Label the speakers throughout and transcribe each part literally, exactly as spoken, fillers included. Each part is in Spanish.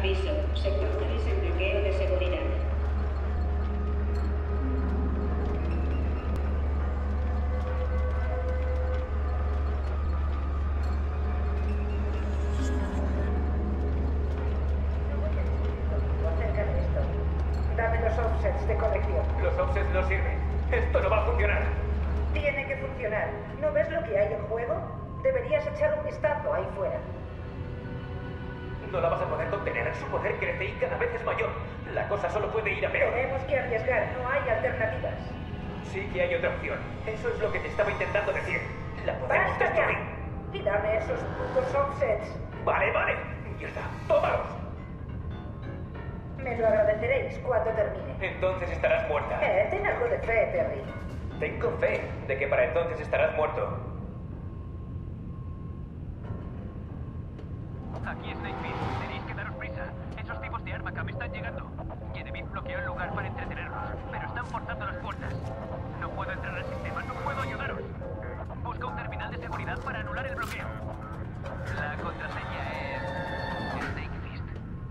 Speaker 1: Aviso, sector tres en bloqueo de seguridad.
Speaker 2: Acerca de esto. Dame los offsets de colección.
Speaker 3: Los offsets no sirven. Esto no va a funcionar.
Speaker 2: Tiene que funcionar. ¿No ves lo que hay en juego? Deberías echar un vistazo ahí fuera.
Speaker 3: No la vas a poder contener. Su poder crece y cada vez es mayor. La cosa solo puede ir a peor.
Speaker 2: Tenemos que arriesgar. No hay alternativas.
Speaker 3: Sí que hay otra opción. Eso es lo que te estaba intentando decir. La podemos
Speaker 2: ¡Basta
Speaker 3: destruir.
Speaker 2: ya! Y dame esos putos offsets.
Speaker 3: Vale, vale. Mierda. Tómalos.
Speaker 2: Me lo agradeceréis cuando termine.
Speaker 3: Entonces estarás muerta.
Speaker 2: Eh, ten algo de fe, Terry.
Speaker 3: Tengo fe de que para entonces estarás muerto.
Speaker 4: Aquí es Snakefish. Tenéis que daros prisa. Esos tipos de Armacam están llegando. Genevieve bloqueó el lugar para entretenerlos, pero están forzando las puertas. No puedo entrar al sistema, no puedo ayudaros. Busca un terminal de seguridad para anular el bloqueo. La contraseña es Snakefist.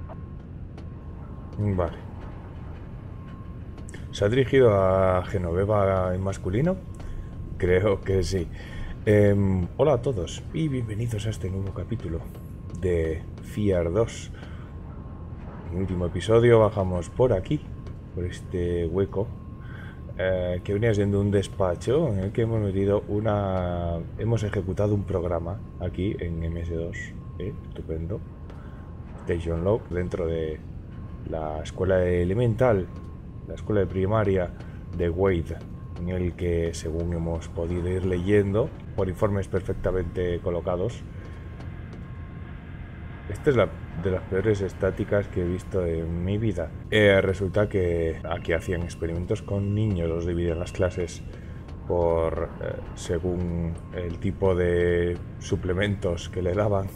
Speaker 5: Vale. ¿Se ha dirigido a Genoveva en masculino? Creo que sí. Eh, hola a todos y bienvenidos a este nuevo capítulo de Fear dos. En el último episodio bajamos por aquí, por este hueco, eh, que venía siendo un despacho en el que hemos metido una... Hemos ejecutado un programa aquí en eme ese dos. ¿eh? Estupendo. Station Log dentro de la escuela elemental, la escuela de primaria de Wade, en el que, según hemos podido ir leyendo por informes perfectamente colocados, esta es la de las peores estáticas que he visto en mi vida. Eh, resulta que aquí hacían experimentos con niños, los dividían las clases por eh, según el tipo de suplementos que le daban.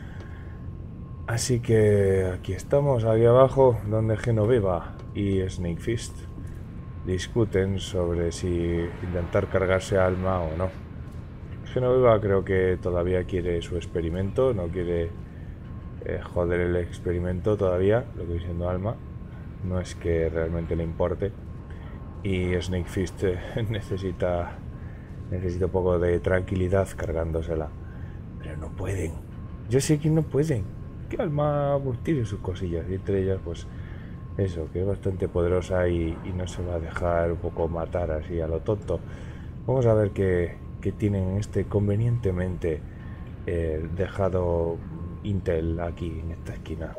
Speaker 5: Así que aquí estamos, ahí abajo, donde Genoveva y Snakefist discuten sobre si intentar cargarse a Alma o no. Genoveva creo que todavía quiere su experimento, no quiere eh, joder el experimento todavía, lo que dice siendo Alma. No es que realmente le importe. Y Snakefist eh, necesita, necesita un poco de tranquilidad cargándosela. Pero no pueden. Yo sé que no pueden. Que Alma pues, tiene sus cosillas, y entre ellas pues eso, que es bastante poderosa y, y no se va a dejar un poco matar así a lo tonto. Vamos a ver qué, qué tienen este convenientemente eh, dejado Intel aquí en esta esquina.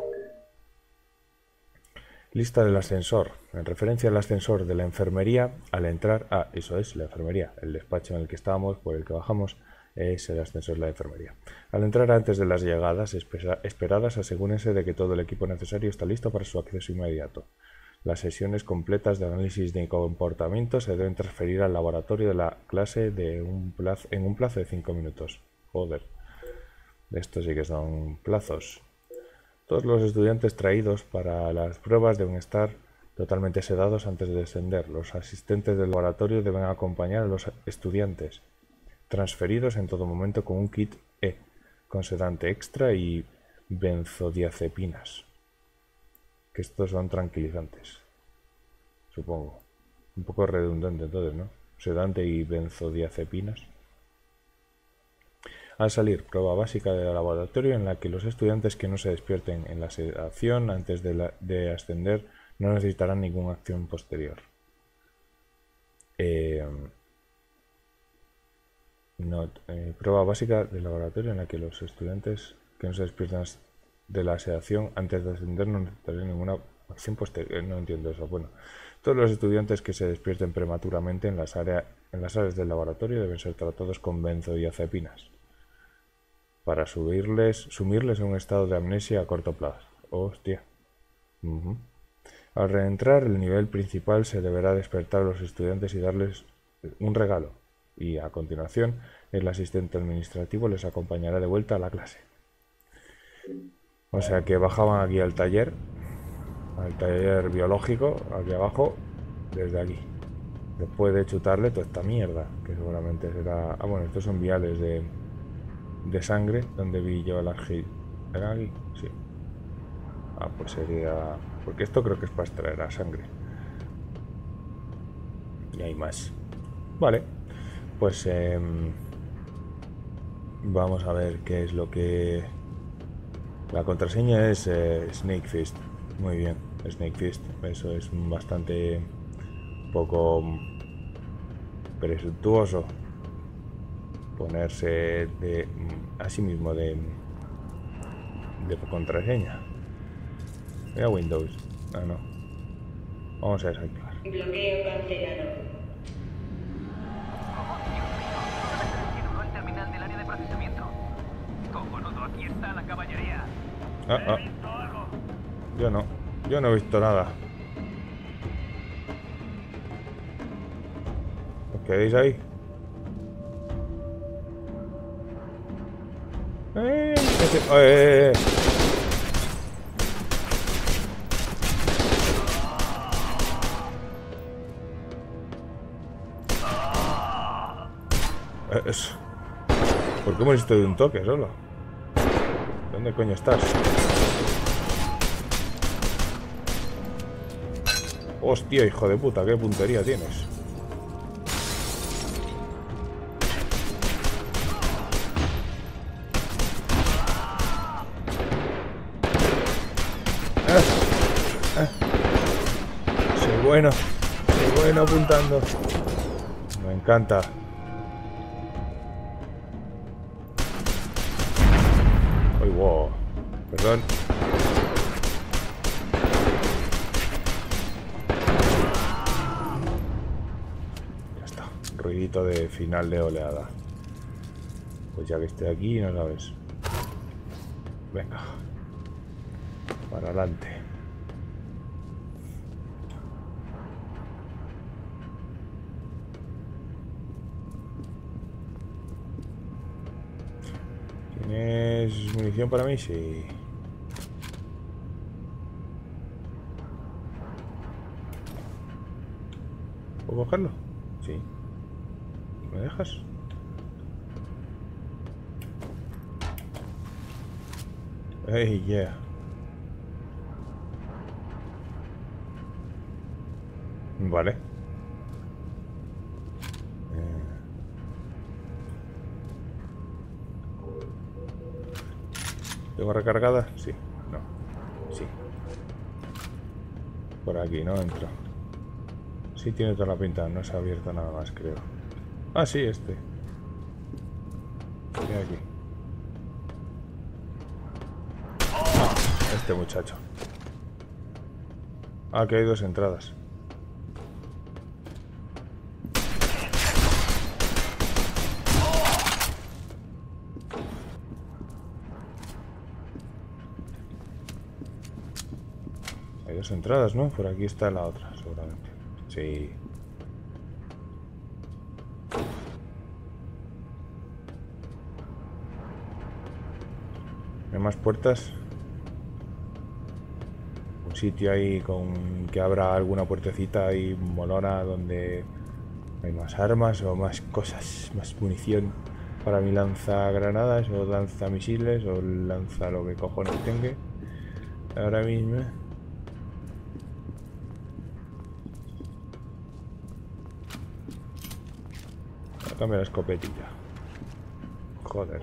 Speaker 5: Lista del ascensor. En referencia al ascensor de la enfermería, al entrar... Ah, eso es la enfermería, el despacho en el que estábamos, por el que bajamos. Es el ascensor de la enfermería. Al entrar antes de las llegadas esperadas, asegúrense de que todo el equipo necesario está listo para su acceso inmediato. Las sesiones completas de análisis de comportamiento se deben transferir al laboratorio de la clase de un plazo, en un plazo de cinco minutos. Joder. Estos sí que son plazos. Todos los estudiantes traídos para las pruebas deben estar totalmente sedados antes de descender. Los asistentes del laboratorio deben acompañar a los estudiantes transferidos en todo momento con un kit E, con sedante extra y benzodiazepinas. Que estos son tranquilizantes, supongo. Un poco redundante entonces, ¿no? Sedante y benzodiazepinas. Al salir, prueba básica del laboratorio en la que los estudiantes que no se despierten en la sedación antes de, la, de ascender no necesitarán ninguna acción posterior. Eh... No, eh, prueba básica del laboratorio en la que los estudiantes que no se despiertan de la sedación antes de ascender no necesitarán ninguna acción posterior. No entiendo eso. Bueno, todos los estudiantes que se despierten prematuramente en las, área, en las áreas del laboratorio deben ser tratados con benzodiazepinas para subirles, sumirles en un estado de amnesia a corto plazo. Hostia. Uh-huh. Al reentrar, el nivel principal se deberá despertar a los estudiantes y darles un regalo. Y a continuación, el asistente administrativo les acompañará de vuelta a la clase. O sea que bajaban aquí al taller, al taller biológico, aquí abajo, desde aquí. Después de chutarle toda esta mierda, que seguramente será... Ah, bueno, estos son viales de, de sangre, donde vi yo las... ¿Era aquí? Sí. Ah, pues sería... Porque esto creo que es para extraer la sangre. Y hay más. Vale. Pues eh, vamos a ver qué es lo que... La contraseña es eh, Snake Fist. Muy bien, Snake Fist. Eso es bastante poco presuntuoso. Ponerse de a sí mismo de, de contraseña. Mira Windows. Ah, no. Vamos a desactivar.
Speaker 1: Bloqueo cancelado.
Speaker 4: Tiene el terminal del área de procesamiento. Cojonudo, aquí está la caballería.
Speaker 5: Ah, ah.
Speaker 4: ¿He visto algo?
Speaker 5: Yo no. Yo no he visto nada. ¿Os quedáis ahí? ¡Eh! Ese... ¡Eh, eh, eh! Eh, es... ¿Por qué moriste de un toque solo? ¿Dónde coño estás? Hostia, hijo de puta, qué puntería tienes. Ah, ah. Soy bueno, soy bueno apuntando. Me encanta. Uy, wow. Perdón. Ya está. Ruidito de final de oleada. Pues ya que estoy aquí, no sabes. Venga. Para adelante. ¿Tienes munición para mí? Sí. ¿Puedo cogerlo? Sí. ¿Me dejas? Hey, yeah. Vale. ¿Tengo recargada? Sí. No. Sí. Por aquí, ¿no? Entro. Sí, tiene toda la pinta. No se ha abierto nada más, creo. Ah, sí, este. Mira aquí. Ah, este muchacho. Ah, que hay dos entradas. Hay dos entradas, ¿no? Por aquí está la otra, seguramente. Sí. ¿Hay más puertas? Un sitio ahí con que abra alguna puertecita ahí molona donde hay más armas o más cosas, más munición para mi lanzagranadas o lanzamisiles o lanza lo que cojones tenga ahora mismo. Cambia la escopetilla. Joder.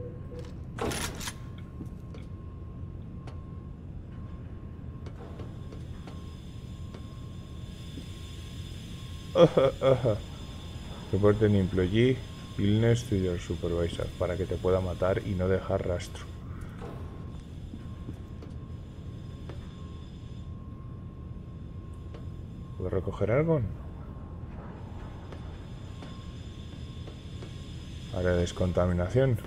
Speaker 5: Report an employee illness to your supervisor para que te pueda matar y no dejar rastro. ¿Puedo recoger algo? Área de descontaminación.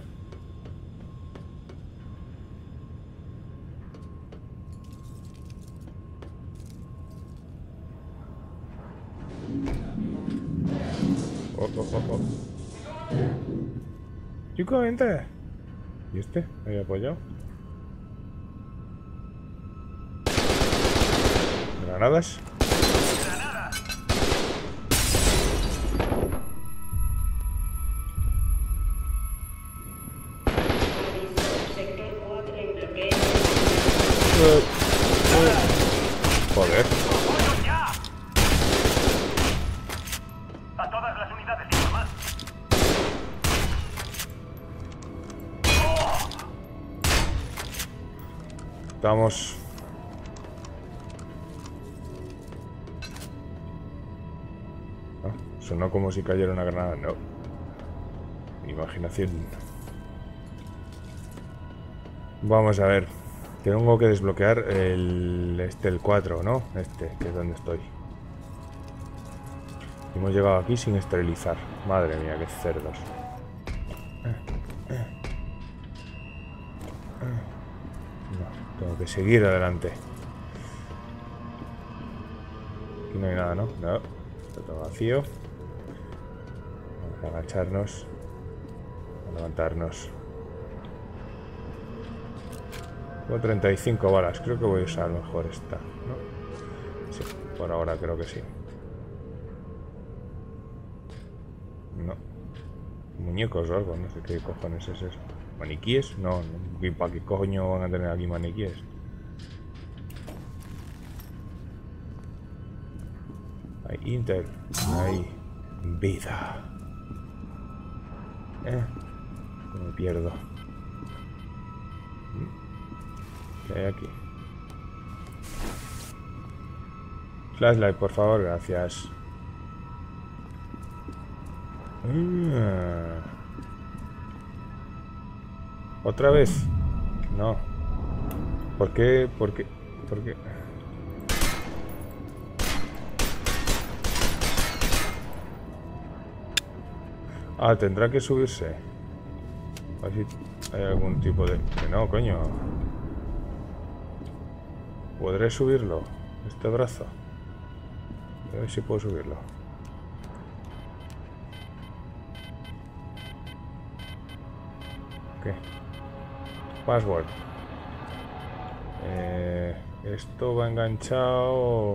Speaker 5: Oh, oh, oh, oh. Chico, vente. ¿Y este? ¿Ahí apoyado? ¿Granadas?
Speaker 1: Sector cuatro en bloqueo.
Speaker 5: Uh. Joder.
Speaker 4: ¡Vámonos ya! A todas las unidades, y más.
Speaker 5: Estamos... Ah, sonó como si cayera una granada. No. Imaginación. Vamos a ver. Tengo que desbloquear el... Este, el cuatro, ¿no? Este, que es donde estoy. Hemos llegado aquí sin esterilizar. Madre mía, qué cerdos. No, tengo que seguir adelante. Aquí no hay nada, ¿no? No. Está todo vacío. Vamos a agacharnos. A levantarnos. Tengo treinta y cinco balas. Creo que voy a usar mejor esta, ¿no? Sí, por ahora creo que sí. No. Muñecos o algo, no sé qué cojones es eso. ¿Maniquíes? No, no. ¿Para qué coño van a tener aquí maniquíes? Hay Inter. Hay vida. Eh. Me pierdo. ¿Qué hay aquí? Flashlight, por favor, gracias. Ah. ¿Otra vez? No. ¿Por qué? ¿Por qué? ¿Por qué? Ah, tendrá que subirse. A ver si hay algún tipo de... Que no, coño. ¿Podré subirlo? Este brazo. A ver si puedo subirlo. ¿Qué? Password. Eh, esto va enganchado.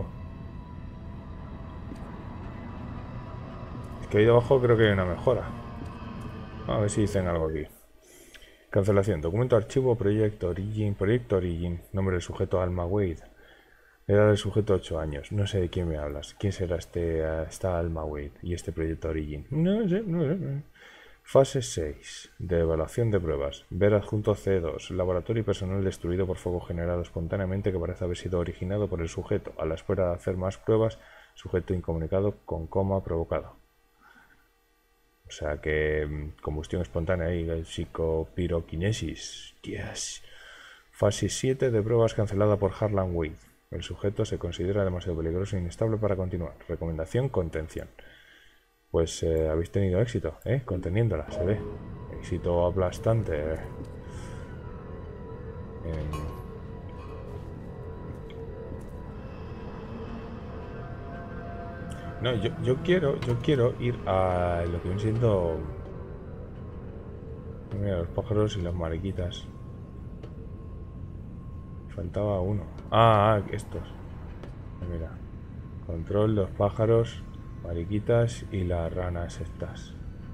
Speaker 5: Es que ahí debajo creo que hay una mejora. A ver si dicen algo aquí. Cancelación. Documento archivo Proyecto Origin. Proyecto Origin. Nombre del sujeto Alma Wade. Edad del sujeto ocho años. No sé de quién me hablas. ¿Quién será este esta Alma Wade y este Proyecto Origin? No sé, no sé. Fase seis. De evaluación de pruebas. Ver adjunto C dos. Laboratorio y personal destruido por fuego generado espontáneamente que parece haber sido originado por el sujeto. A la espera de hacer más pruebas, sujeto incomunicado con coma provocado. O sea que combustión espontánea y psicopiroquinesis. Yes. Fase siete de pruebas cancelada por Harlan Wade. El sujeto se considera demasiado peligroso e inestable para continuar. Recomendación, contención. Pues eh, habéis tenido éxito, ¿eh? Conteniéndola, se ve. Éxito aplastante. Eh. No, yo, yo quiero, yo quiero ir a lo que viene siendo... Mira, los pájaros y las mariquitas. Faltaba uno. Ah, ah, estos. Mira. Control, los pájaros, mariquitas y las ranas estas.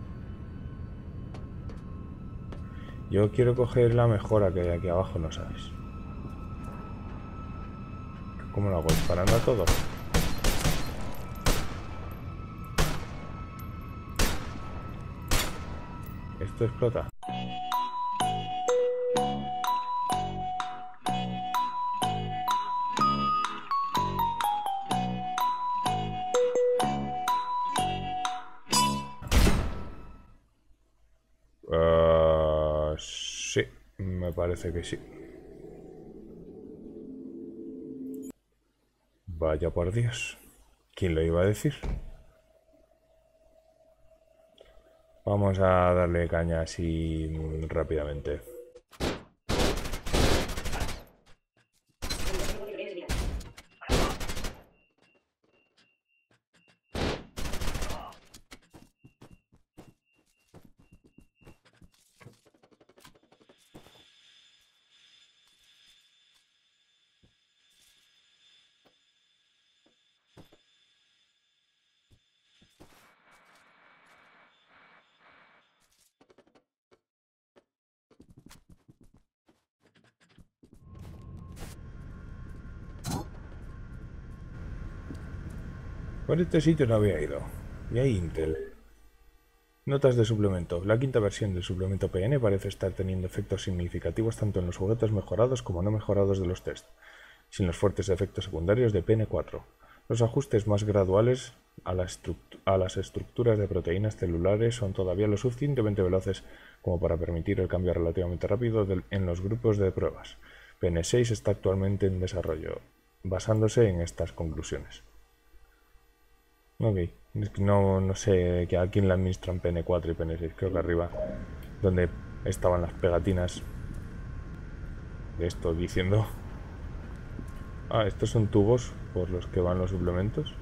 Speaker 5: Yo quiero coger la mejora que hay aquí abajo, no sabes. ¿Cómo lo hago? ¿Disparando a todo? Esto explota. Uh, sí, me parece que sí. Vaya por Dios. ¿Quién lo iba a decir? Vamos a darle caña así rápidamente. Por este sitio no había ido. Y hay Intel. Notas de suplemento. La quinta versión del suplemento P N parece estar teniendo efectos significativos tanto en los juguetes mejorados como no mejorados de los test, sin los fuertes efectos secundarios de P N cuatro. Los ajustes más graduales a, la a las estructuras de proteínas celulares son todavía lo suficientemente veloces como para permitir el cambio relativamente rápido del, en los grupos de pruebas. P N seis está actualmente en desarrollo, basándose en estas conclusiones. Ok, es que no, no sé que a quién le administran P N cuatro y P N seis, creo que arriba, donde estaban las pegatinas de esto diciendo... Ah, estos son tubos por los que van los suplementos.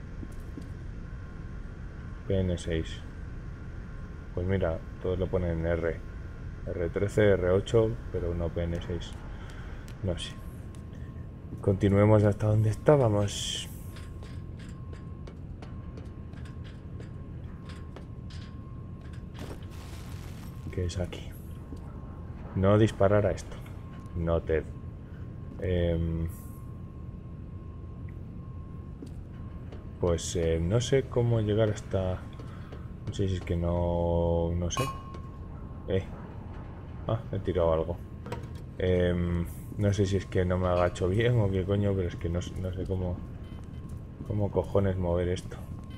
Speaker 5: P N seis. Pues mira, todos lo ponen en R. R trece, R ocho, pero no P N seis. No sé. Continuemos hasta donde estábamos. ¿Qué es aquí? No disparar a esto. Noted. Eh, pues eh, no sé cómo llegar hasta... No sé si es que no... No sé. Eh. Ah, he tirado algo. Eh, no sé si es que no me agacho bien o qué coño, pero es que no, no sé cómo... Cómo cojones mover esto.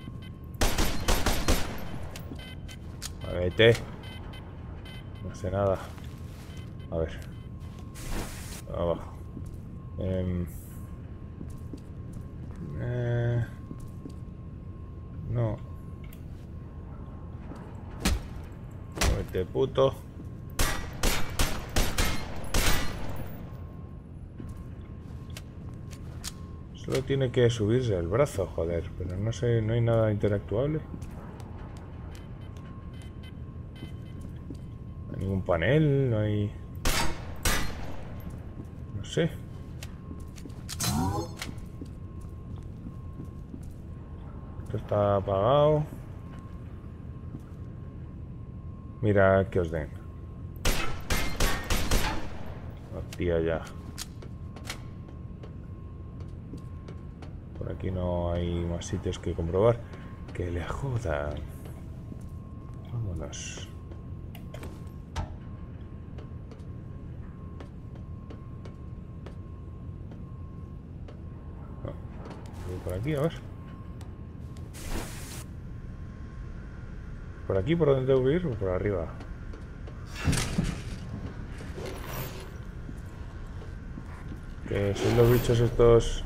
Speaker 5: Muévete. No hace nada. A ver. Abajo. Eh, eh, no. Muévete, puto. Solo tiene que subirse el brazo, joder. Pero no sé, no hay nada interactuable. No hay ningún panel, no hay... No sé. Esto está apagado. Mira que os den. Hostia, ya. Por aquí no hay más sitios que comprobar. Que le jodan. Vámonos. No. Voy por aquí, a ver. ¿Por aquí por donde tengo que ir o por arriba? Que son los bichos estos...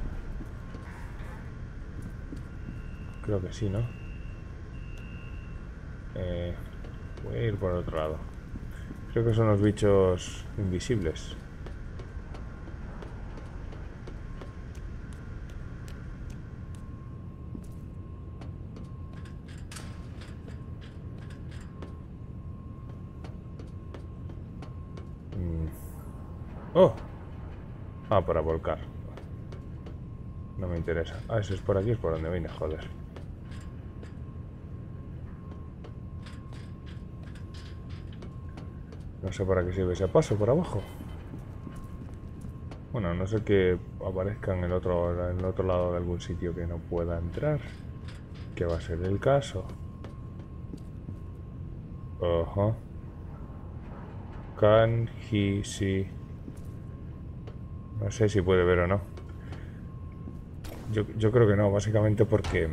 Speaker 5: Creo que sí, ¿no? Eh, voy a ir por otro lado. Creo que son los bichos invisibles. ¡Oh! Ah, para volcar. No me interesa. Ah, eso es por aquí, es por donde vine, joder. No sé para qué sirve ese paso por abajo. Bueno, no sé que aparezca en el otro, en el otro lado de algún sitio que no pueda entrar. Que va a ser el caso. Ojo. Can he see? No sé si puede ver o no. Yo, yo creo que no, básicamente porque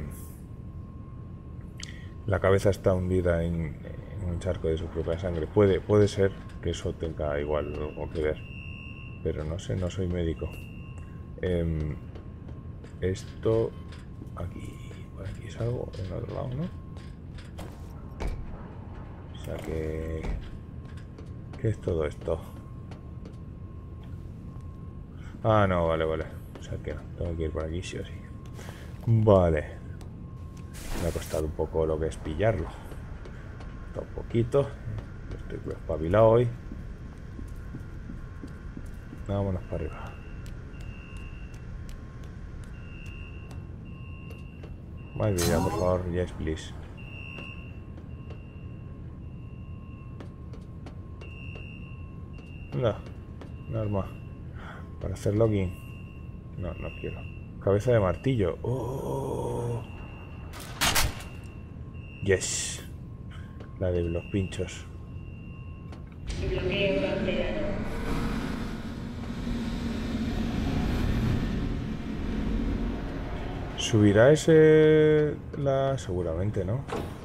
Speaker 5: la cabeza está hundida en, en un charco de su propia sangre. Puede, puede ser que eso tenga igual algo que ver, pero no sé, no soy médico. Eh, esto aquí, por aquí es algo en otro lado, ¿no? O sea que... ¿Qué es todo esto? Ah, no, vale, vale. O sea que no, tengo que ir por aquí sí o sí. Vale. Me ha costado un poco lo que es pillarlo. Está un poquito. Estoy espabilado hoy. Vámonos para arriba. Más vida, por favor. Yes, please. No, un arma. Para hacer login. No, no quiero. Cabeza de martillo. Oh. Yes. La de los pinchos.
Speaker 1: Bloqueo cancelado.
Speaker 5: ¿Subirá ese la seguramente, no?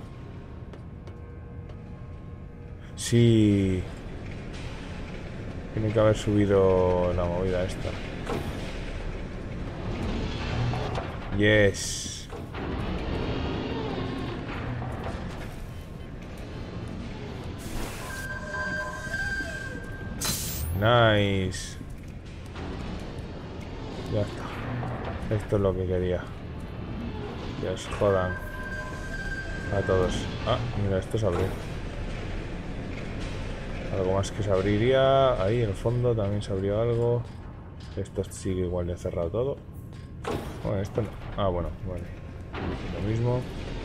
Speaker 5: Sí. Tiene que haber subido la movida esta. Yes. Nice. Ya está. Esto es lo que quería. Que os jodan a todos. Ah, mira, esto se abre. Algo más que se abriría. Ahí en el fondo también se abrió algo. Esto sigue igual de cerrado todo. Bueno, esto no. Ah, bueno, vale. Lo mismo.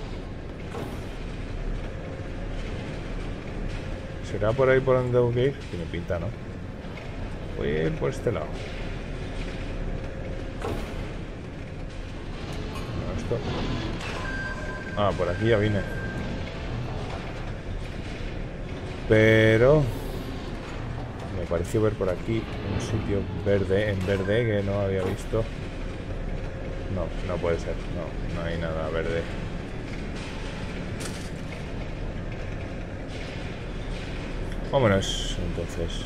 Speaker 5: ¿Será por ahí por donde tengo que ir? Tiene pinta, ¿no? Voy a ir por este lado. No, esto. Ah, por aquí ya vine. Pero me pareció ver por aquí un sitio verde, en verde, que no había visto. No, no puede ser. No, no hay nada verde. Vámonos, entonces.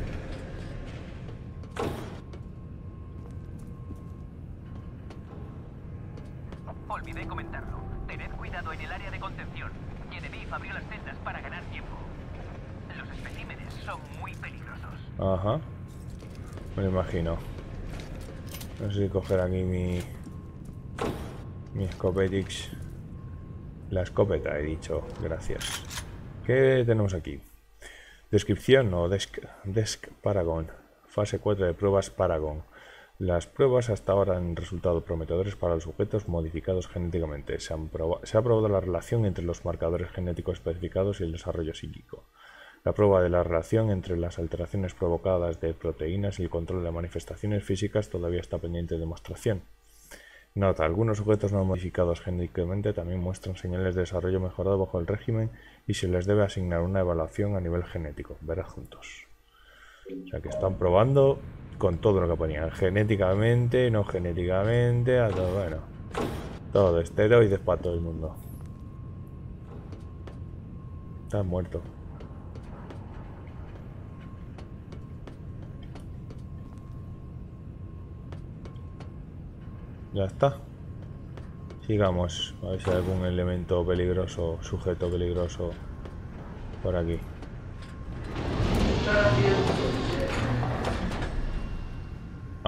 Speaker 4: Olvidé comentarlo. Tened cuidado en el área de contención. Genevieve abrió las celdas para ganar tiempo. Los especímenes son muy peligrosos.
Speaker 5: Ajá. Me lo imagino. No sé si coger aquí mi... Mi escopetix. La escopeta, he dicho. Gracias. ¿Qué tenemos aquí? Descripción o desk, desk Paragon. Fase cuatro de pruebas Paragon. Las pruebas hasta ahora han resultado prometedores para los sujetos modificados genéticamente. Se, han proba se ha probado la relación entre los marcadores genéticos especificados y el desarrollo psíquico. La prueba de la relación entre las alteraciones provocadas de proteínas y el control de manifestaciones físicas todavía está pendiente de demostración. Nota, algunos sujetos no modificados genéticamente también muestran señales de desarrollo mejorado bajo el régimen y se les debe asignar una evaluación a nivel genético. Ver adjuntos. O sea que están probando con todo lo que ponían. Genéticamente, no genéticamente, a todo, bueno. Todo, esteroides para todo el mundo. Están muertos. Ya está. Sigamos. A ver si hay algún elemento peligroso, sujeto peligroso por aquí. Ah.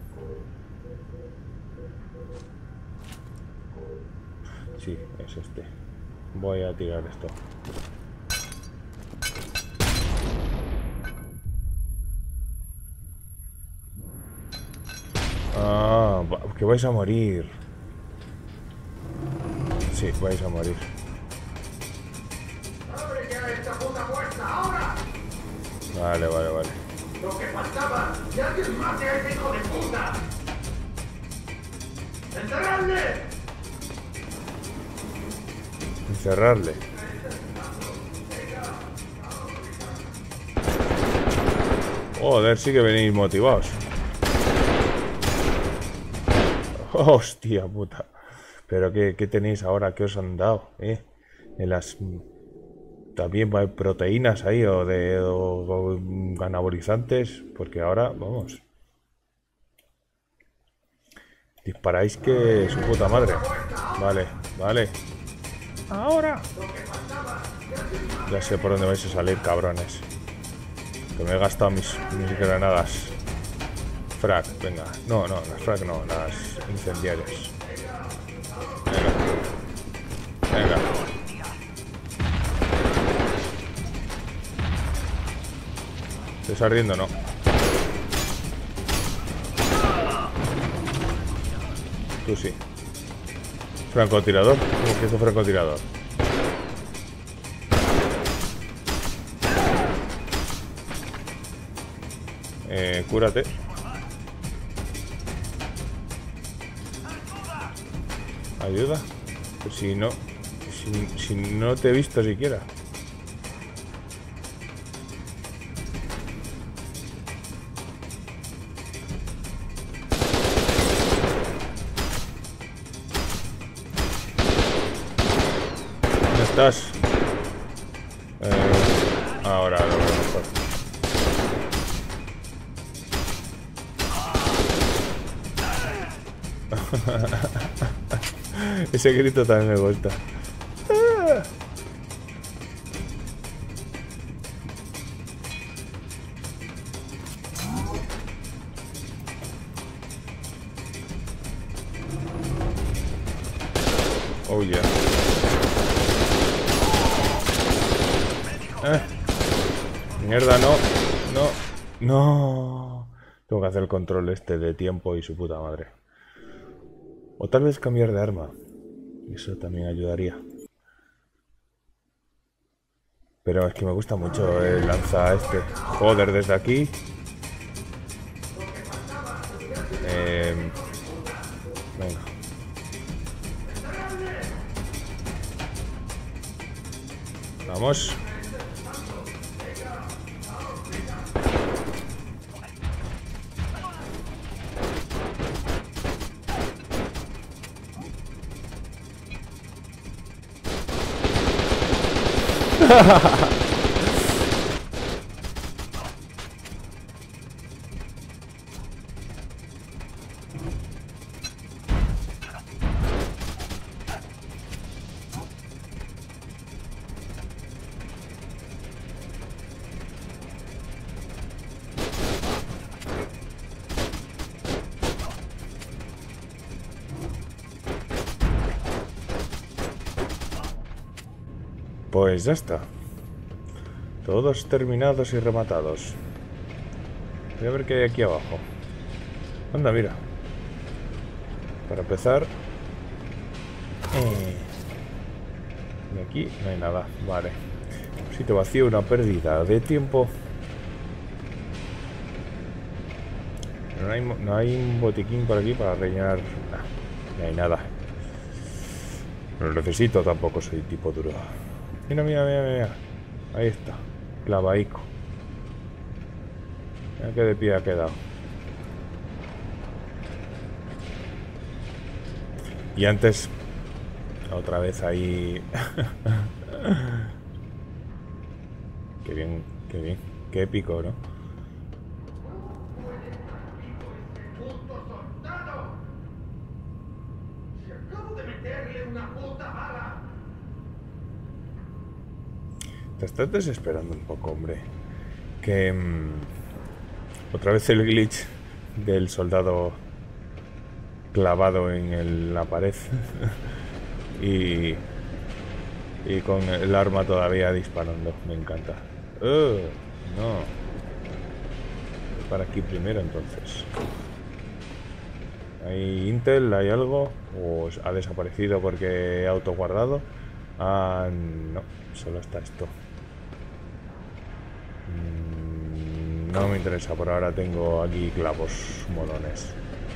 Speaker 5: Sí, es este. Voy a tirar esto. Ah, que vais a morir. Sí, vais a morir.
Speaker 6: ¡Abre ya esta puta puerta ahora!
Speaker 5: Vale, vale, vale.
Speaker 6: ¡Lo que faltaba! ¡Y alguien mate a ese hijo de puta! ¡Encerradle!
Speaker 5: Encerrarle. Joder, sí que venís motivados. Hostia puta. Pero ¿qué, qué tenéis ahora? ¿Qué os han dado? ¿Eh? En las... También hay proteínas ahí o de o, o anabolizantes. Porque ahora, vamos. Disparáis que su puta madre. Vale, vale. Ahora. Ya sé por dónde vais a salir, cabrones. Que me he gastado mis, mis granadas. Frag, venga. No, no, las frag no, las incendiarias. Venga. Venga. ¿Estás ardiendo o no? Tú sí. Francotirador. ¿Cómo que hizo francotirador? Eh, cúrate. Ayuda. Pues si no... Si, si no te he visto siquiera. ¿Dónde estás? Eh, ahora lo veo mejor. Ese grito también me gusta. Oh yeah. Eh. Mierda, no. No. No. Tengo que hacer el control este de tiempo y su puta madre. O tal vez cambiar de arma. Eso también ayudaría. Pero es que me gusta mucho el lanza este. Joder, desde aquí. Eh, venga. Vamos. Pues ya está. Todos terminados y rematados. Voy a ver qué hay aquí abajo. Anda, mira. Para empezar... Eh, y aquí no hay nada. Vale. Sitio vacío, una pérdida de tiempo. No hay, no hay un botiquín por aquí para rellenar. Nah, no hay nada. No lo necesito tampoco, soy tipo duro. Mira, mira, mira, mira. Ahí está. Clavaico. Mira que de pie ha quedado. Y antes, otra vez ahí. Qué bien, qué bien. Qué épico, ¿no?
Speaker 6: ¡Si acabo de meterle una puta bala!
Speaker 5: Te estás desesperando un poco, hombre. Que... Mmm, otra vez el glitch del soldado clavado en el, la pared. y... Y con el arma todavía disparando. Me encanta. Uh, no. Para aquí primero, entonces. ¿Hay Intel? ¿Hay algo? ¿O ha desaparecido porque he autoguardado? Ah, no. Solo está esto. No me interesa, por ahora tengo aquí clavos molones.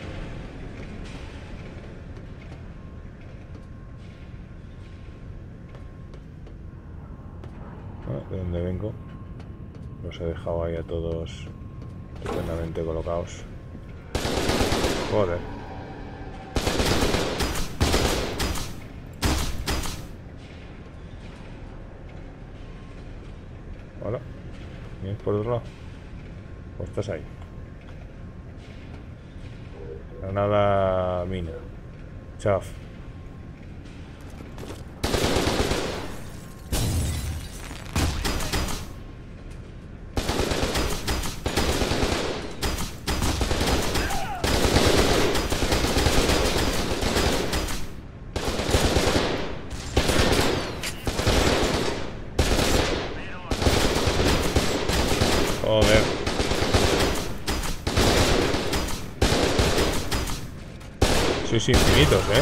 Speaker 5: Ah, ¿de dónde vengo? Los he dejado ahí a todos estupendamente colocados. Joder. Hola. ¿Vienes por otro lado? ¿O estás ahí? Granada mina. Chaf. Joder. Sois infinitos, ¿eh?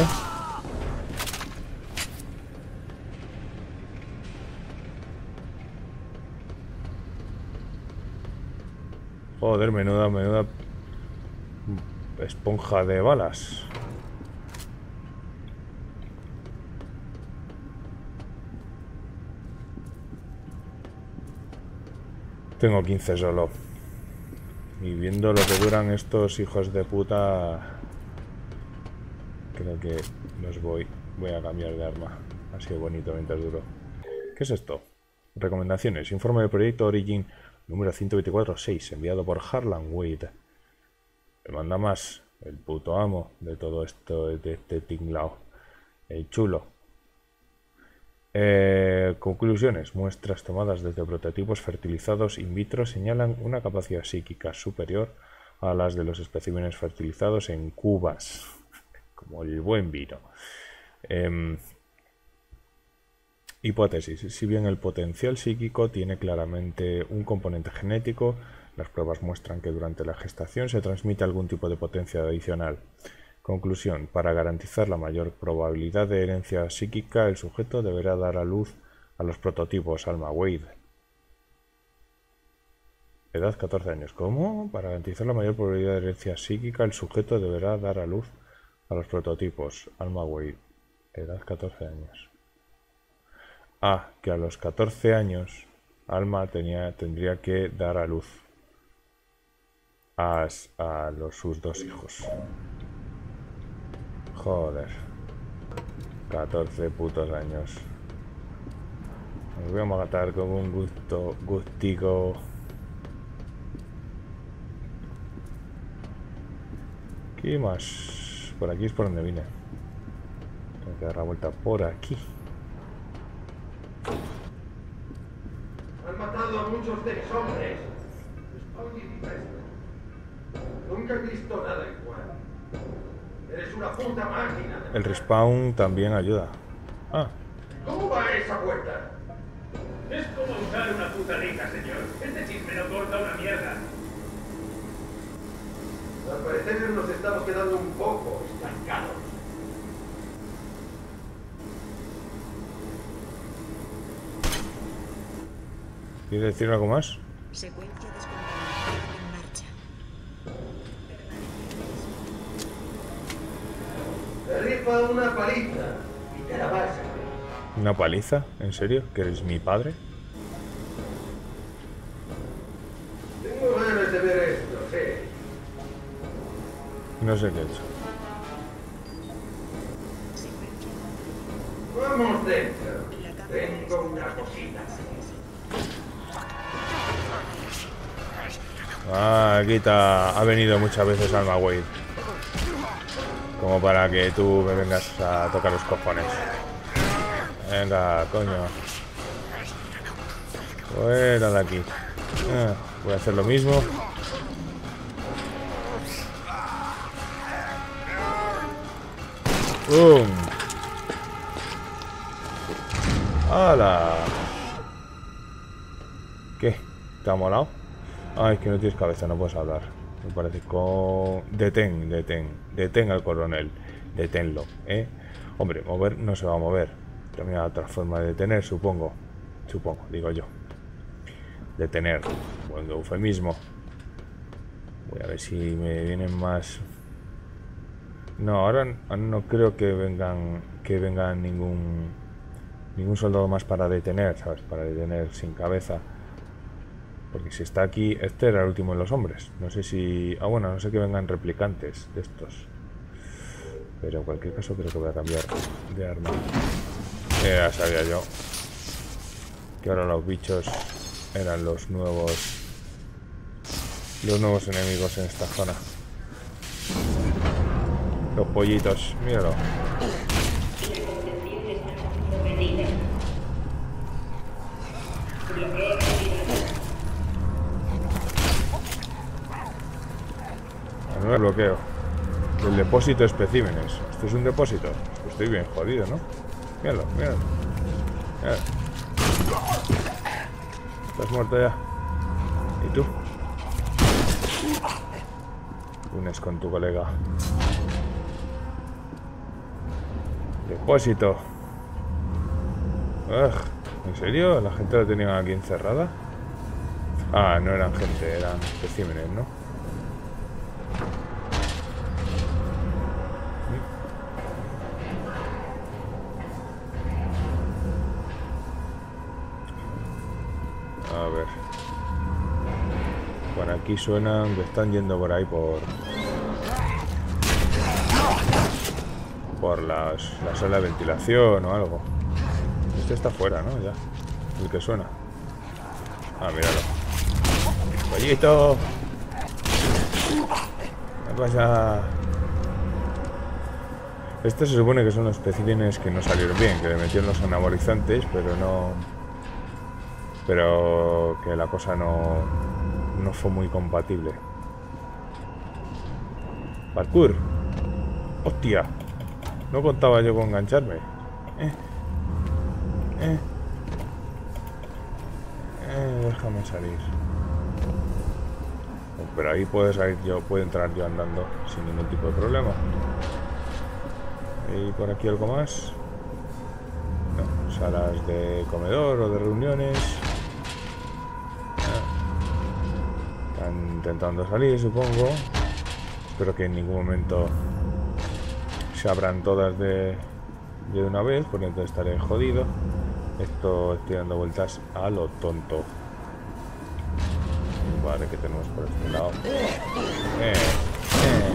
Speaker 5: Joder, menuda, menuda esponja de balas. Tengo quince solo. Y viendo lo que duran estos hijos de puta, creo que los voy, voy a cambiar de arma. Ha sido bonito mientras duro. ¿Qué es esto? Recomendaciones. Informe del proyecto Origin número ciento veinticuatro seis, enviado por Harlan Wade. El manda más, el puto amo de todo esto, de este tinglao. El chulo. Eh, conclusiones. Muestras tomadas desde prototipos fertilizados in vitro señalan una capacidad psíquica superior a las de los especímenes fertilizados en cubas. Como el buen vino. Eh, hipótesis. Si bien el potencial psíquico tiene claramente un componente genético, las pruebas muestran que durante la gestación se transmite algún tipo de potencia adicional. Conclusión. Para garantizar la mayor probabilidad de herencia psíquica, el sujeto deberá dar a luz a los prototipos. Alma Wade. Edad catorce años. ¿Cómo? Para garantizar la mayor probabilidad de herencia psíquica, el sujeto deberá dar a luz a los prototipos. Alma Wade. Edad catorce años. Ah, que a los catorce años Alma tenía, tendría que dar a luz a, a los, sus dos hijos. Joder. catorce putos años. Me voy a matar con un gusto, gustico. ¿Qué más? Por aquí es por donde vine. Tengo que dar la vuelta por aquí.
Speaker 6: Han matado a muchos de mis hombres. Oye, dice esto. Nunca he visto nada igual. Eres una puta máquina.
Speaker 5: El respawn también ayuda. Ah.
Speaker 6: ¿Cómo va esa puerta?
Speaker 3: Es como usar una puta rica, señor. Este chisme no corta una mierda.
Speaker 6: Al parecer nos estamos quedando un poco estancados.
Speaker 5: ¿Quieres decir algo más?
Speaker 7: Secuencia descontaminada en marcha.
Speaker 6: Te rifa una paliza y te la vas a ver.
Speaker 5: ¿Una paliza? ¿En serio? ¿Que eres mi padre?
Speaker 6: Tengo ganas de ver esto, sí.
Speaker 5: No sé qué he hecho.
Speaker 6: Vamos dentro. Tengo una cosita.
Speaker 5: Ah, quita. Ha venido muchas veces Alma Wade. Como para que tú me vengas a tocar los cojones. Venga, coño. Fuera de aquí. Ah, voy a hacer lo mismo. ¡Bum! ¡Hala! ¿Qué? ¿Te ha molado? Ay, es que no tienes cabeza, no puedes hablar. Me parece con... Detén, detén. Detén al coronel. Deténlo, ¿eh? Hombre, mover no se va a mover. También hay otra forma de detener, supongo. Supongo, digo yo. Detener. Buen eufemismo. Voy a ver si me vienen más... No, ahora no creo que vengan... Que vengan ningún... Ningún soldado más para detener, ¿sabes? Para detener sin cabeza. Porque si está aquí... Este era el último de los hombres. No sé si... Ah, bueno, no sé que vengan replicantes de estos. Pero en cualquier caso creo que voy a cambiar de arma. Ya sabía yo que ahora los bichos eran los nuevos... Los nuevos enemigos en esta zona. Los pollitos, míralo. Anular bloqueo del depósito de especímenes. Esto es un depósito. Estoy bien jodido, ¿no? Míralo, míralo. Míralo. Estás muerto ya. ¿Y tú? Unes con tu colega. Depósito. Ugh, ¿en serio? ¿La gente la tenían aquí encerrada? Ah, no eran gente, eran especímenes, ¿no? A ver. aquí suenan que están yendo por ahí por... Por las, la sala de ventilación o algo. Este está fuera, ¿no? Ya. El que suena. Ah, míralo. ¡Pollito! ¿Qué pasa? Estos se supone que son los especímenes que no salieron bien, que le metieron los anabolizantes, pero no... Pero que la cosa no... No fue muy compatible. Parkour. ¡Hostia! No contaba yo con engancharme. Eh. Eh. Eh, déjame salir. Pero ahí puede salir yo, puedo entrar yo andando sin ningún tipo de problema. ¿Y por aquí algo más? No, salas de comedor o de reuniones. Ah. Están intentando salir, supongo. Espero que en ningún momento se abran todas de, de una vez, porque entonces estaré jodido. Esto estoy dando vueltas a lo tonto. Vale, que tenemos por este lado. Eh, eh.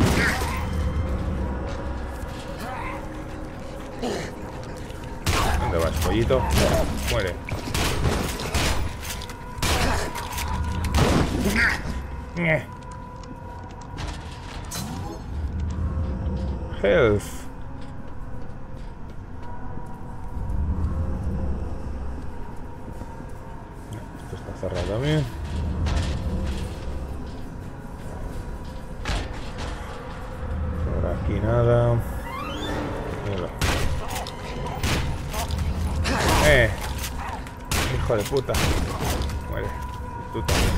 Speaker 5: ¿Dónde vas, pollito? Muere. Eh. Health. Esto está cerrado también. Por aquí nada. Mira. Eh. Hijo de puta. Muere. Y tú también.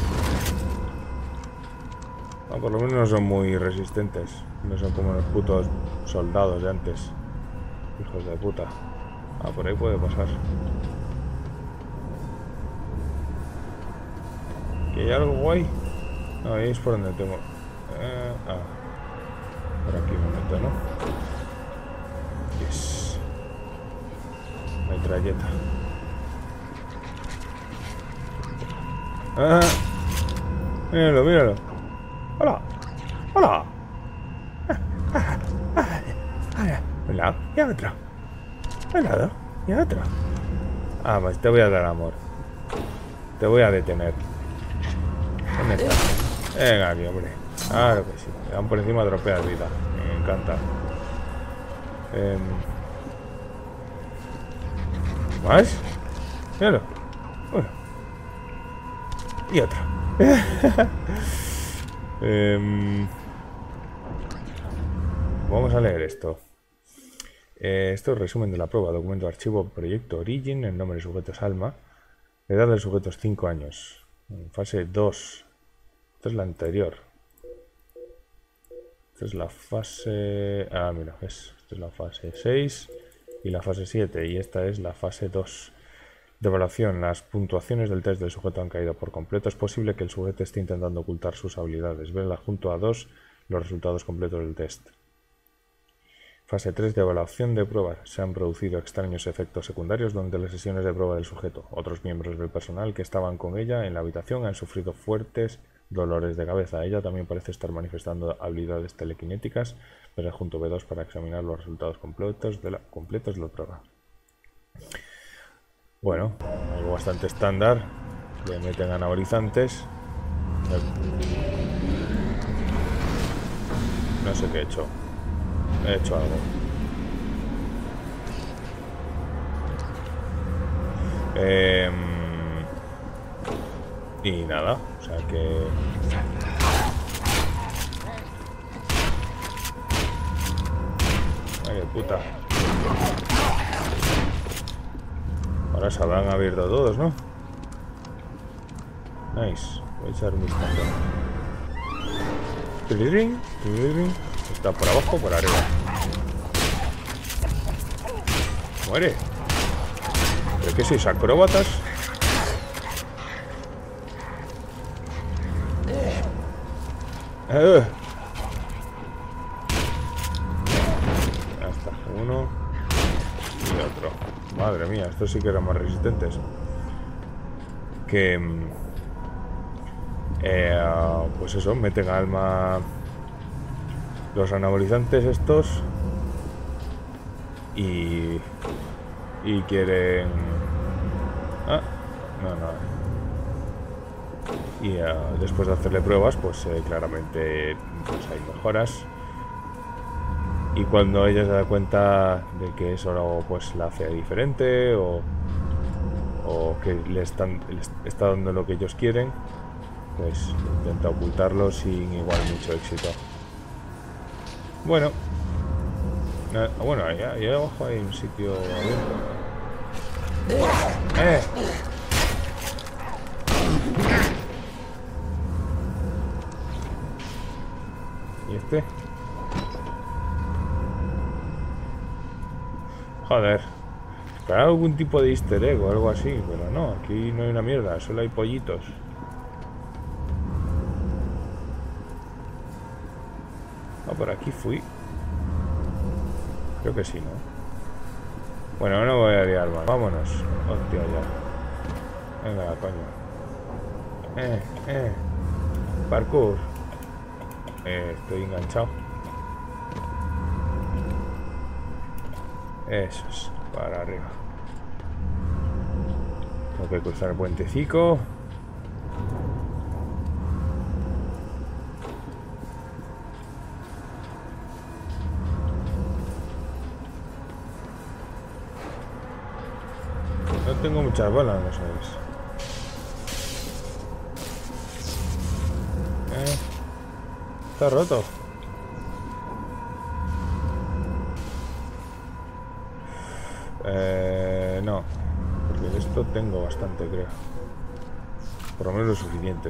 Speaker 5: Ah, por lo menos no son muy resistentes. No son como los putos soldados de antes. Hijos de puta. Ah, por ahí puede pasar. ¿Que hay algo guay? No, ahí es por donde tengo... Eh, ah. Por aquí un momento, ¿no? Yes. Metralleta. Ah. Míralo, míralo. Hola. Hola. Un lado y a otro. Un lado y a otro. Ah, pues te voy a dar amor. Te voy a detener. ¿Dónde estás? Venga aquí, hombre. Claro que sí. Me dan por encima de tropeas vida. Me encanta. Eh... ¿Más? Míralo. Uno. Y otro. eh... Vamos a leer esto. Eh, esto es resumen de la prueba. Documento, archivo, proyecto, origin. El nombre del sujeto es Alma. La edad del sujeto es cinco años. Fase dos. Esta es la anterior. Esta es la fase... Ah, mira, es. Esta es la fase seis y la fase siete. Y esta es la fase dos. De evaluación. Las puntuaciones del test del sujeto han caído por completo. Es posible que el sujeto esté intentando ocultar sus habilidades. Ver junto a dos los resultados completos del test. Fase tres de evaluación de prueba. Se han producido extraños efectos secundarios durante las sesiones de prueba del sujeto. Otros miembros del personal que estaban con ella en la habitación han sufrido fuertes dolores de cabeza. Ella también parece estar manifestando habilidades telequinéticas. Verá junto B dos para examinar los resultados completos de la, completos de la prueba. Bueno, algo bastante estándar. Le meten anabolizantes. No sé qué he hecho. He hecho algo. Eh, y nada, o sea que... Ay, qué puta. Ahora se habrán abierto todos, ¿no? Nice. Voy a echar un vistazo. Tirirín, tirirín. Está por abajo o por arriba. Muere. ¿Pero qué sois, acróbatas? Eh. Ya está. Uno y otro. Madre mía, estos sí que eran más resistentes. Que... Eh, pues eso, meten alma los anabolizantes estos y y quieren ah, no, no. Y uh, después de hacerle pruebas, pues eh, claramente pues hay mejoras, y cuando ella se da cuenta de que eso no, pues la hace diferente o, o que le están les está dando lo que ellos quieren, pues intenta ocultarlo sin igual mucho éxito. Bueno, eh, bueno, ahí, ahí abajo hay un sitio abierto. ¡Eh! ¿Y este? Joder. Esperaba algún tipo de easter egg o algo así, pero no, aquí no hay una mierda, solo hay pollitos. Ah, por aquí fui. Creo que sí, ¿no? Bueno, no voy a liar más. Vámonos. Hostia, ya. Venga, coño. Eh, eh. Parkour. Eh, estoy enganchado. Eso es. Para arriba. Tengo que cruzar el puentecico. No tengo muchas balas, no sabes. Eh, está roto. Eh, no, porque de esto tengo bastante, creo. Por lo menos lo suficiente.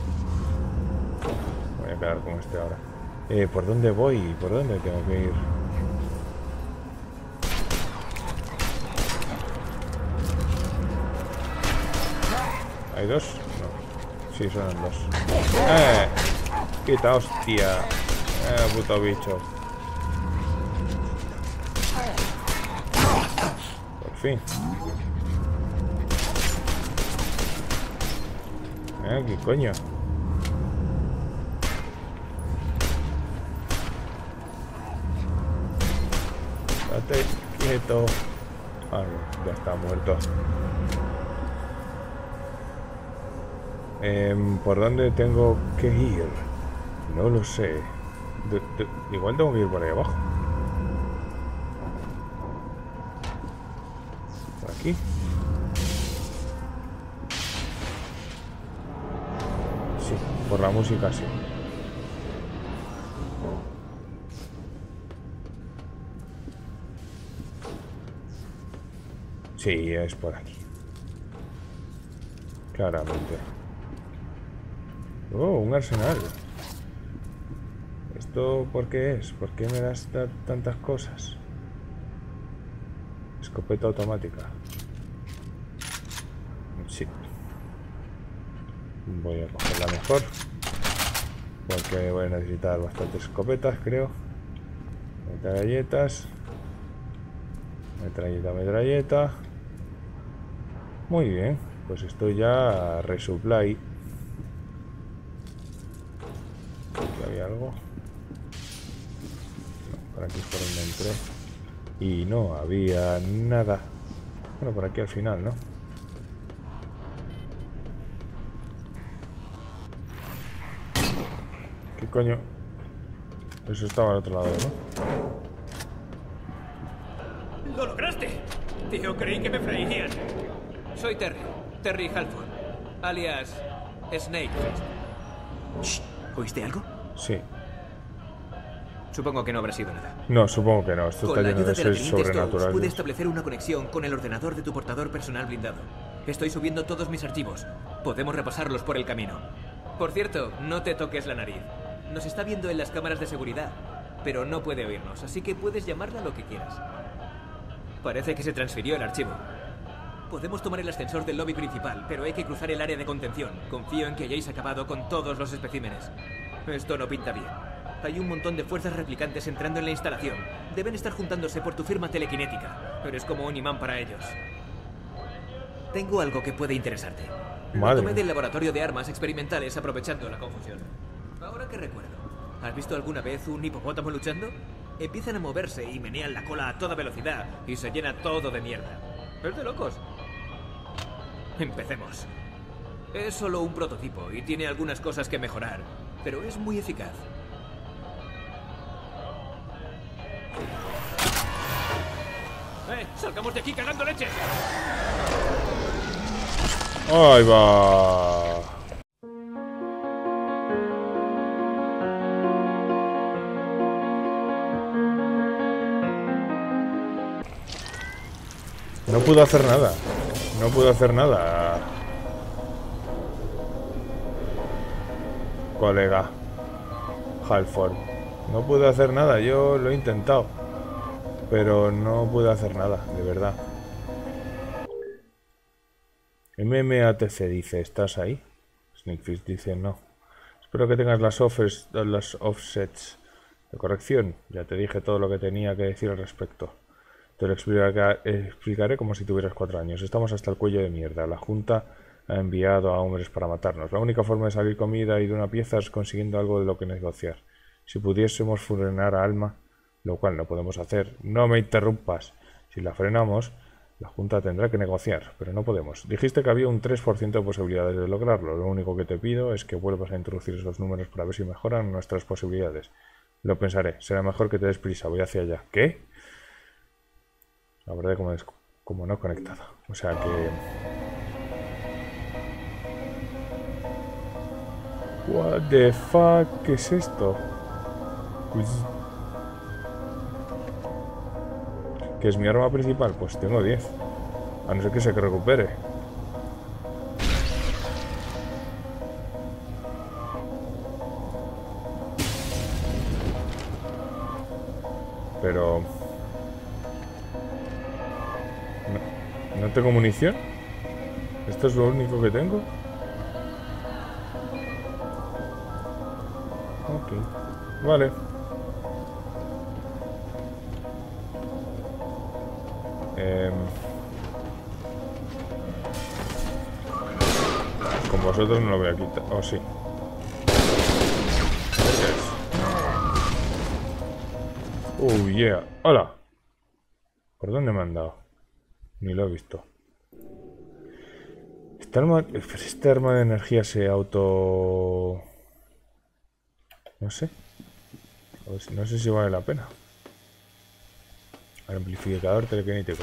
Speaker 5: Voy a quedar con este ahora. Eh, ¿por dónde voy? ¿Por dónde tengo que ir? ¿Hay dos? No. Sí, son dos. ¡Eh! ¡Quita, hostia! ¡Eh, puto bicho! Por fin. Eh, ¿qué coño? Estate quieto. Ah, no, ya está muerto. Eh, ¿Por dónde tengo que ir? No lo sé. De, de, igual tengo que ir por ahí abajo. Por aquí. Sí, por la música sí. Sí, es por aquí. Claramente. Oh, un arsenal. ¿Esto por qué es? ¿Por qué me das tantas cosas? Escopeta automática. Sí. Voy a cogerla mejor, porque voy a necesitar bastantes escopetas, creo. Metralletas. Metralleta, metralleta. Muy bien. Pues estoy ya a resupply. Aquí había algo. No, por aquí es por donde entré. Y no había nada. Bueno, por aquí al final, ¿no? ¿Qué coño? Eso estaba al otro lado, ¿no?
Speaker 4: ¡Lo lograste! Tío, creí que me freirían. Soy Terry. Terry Halford. Alias Snakefest.
Speaker 8: Shh. ¿Oíste algo?
Speaker 5: Sí.
Speaker 4: Supongo que no habrá sido nada.
Speaker 5: No, supongo que no. Esto
Speaker 8: Con
Speaker 5: está
Speaker 8: la
Speaker 5: lleno de
Speaker 8: ayuda de la
Speaker 5: seres
Speaker 8: teniente Stokes,
Speaker 5: sobrenaturales.
Speaker 8: pude establecer una conexión con el ordenador de tu portador personal blindado.
Speaker 4: Estoy subiendo todos mis archivos. Podemos repasarlos por el camino. Por cierto, no te toques la nariz. Nos está viendo en las cámaras de seguridad, pero no puede oírnos, así que puedes llamarla lo que quieras. Parece que se transfirió el archivo. Podemos tomar el ascensor del lobby principal, pero hay que cruzar el área de contención. Confío en que hayáis acabado con todos los especímenes. Esto no pinta bien. Hay un montón de fuerzas replicantes entrando en la instalación. Deben estar juntándose por tu firma telequinética. Eres como un imán para ellos.
Speaker 8: Tengo algo que puede interesarte. Lo
Speaker 5: Madre
Speaker 8: tomé
Speaker 5: mía.
Speaker 8: del laboratorio de armas experimentales aprovechando la confusión. Ahora que recuerdo, ¿has visto alguna vez un hipopótamo luchando? Empiezan a moverse y menean la cola a toda velocidad y se llena todo de mierda. Es de locos. Empecemos. Es solo un prototipo y tiene algunas cosas que mejorar, pero es muy eficaz. ¡Eh! ¡Salgamos de aquí cagando leche!
Speaker 5: Ahí va. No pudo hacer nada. No pudo hacer nada. Colega Halford. No pude hacer nada. Yo lo he intentado. Pero no pude hacer nada, de verdad. M M A T C dice, ¿estás ahí? Sneakfish dice, no. Espero que tengas las, offers, las offsets de corrección. Ya te dije todo lo que tenía que decir al respecto. Te lo explicaré, explicaré como si tuvieras cuatro años. Estamos hasta el cuello de mierda. La Junta ha enviado a hombres para matarnos. La única forma de salir comida y de una pieza es consiguiendo algo de lo que negociar. Si pudiésemos frenar a Alma, lo cual no podemos hacer. No me interrumpas. Si la frenamos, la Junta tendrá que negociar, pero no podemos. Dijiste que había un tres por ciento de posibilidades de lograrlo. Lo único que te pido es que vuelvas a introducir esos números para ver si mejoran nuestras posibilidades. Lo pensaré. Será mejor que te des prisa. Voy hacia allá. ¿Qué? La verdad como es como no conectada. O sea que... What the fuck, ¿qué es esto? Pues... ¿qué es mi arma principal? Pues tengo diez. A no ser que se recupere. Pero... No, no tengo munición. ¿Esto es lo único que tengo? Ok. Vale. Eh, con vosotros no lo voy a quitar. Oh, sí. Oh, yeah. Hola. ¿Por dónde me han dado? Ni lo he visto. Esta arma, esta arma de energía se auto... No sé. No sé si vale la pena. Amplificador telequinético.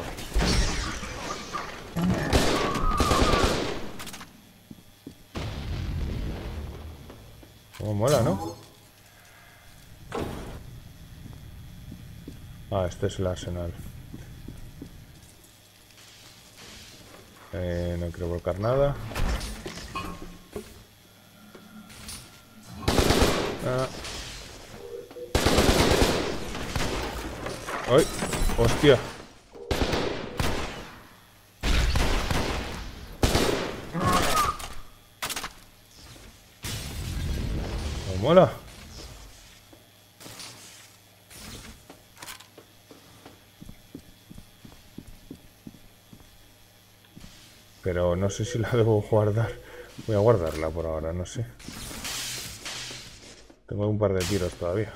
Speaker 5: Como mola, ¿no? Ah, este es el arsenal. Eh, no quiero volcar nada. Ah. ¡Ay! ¡Hostia! ¿Me mola? Pero no sé si la debo guardar. Voy a guardarla por ahora, no sé. Tengo un par de tiros todavía.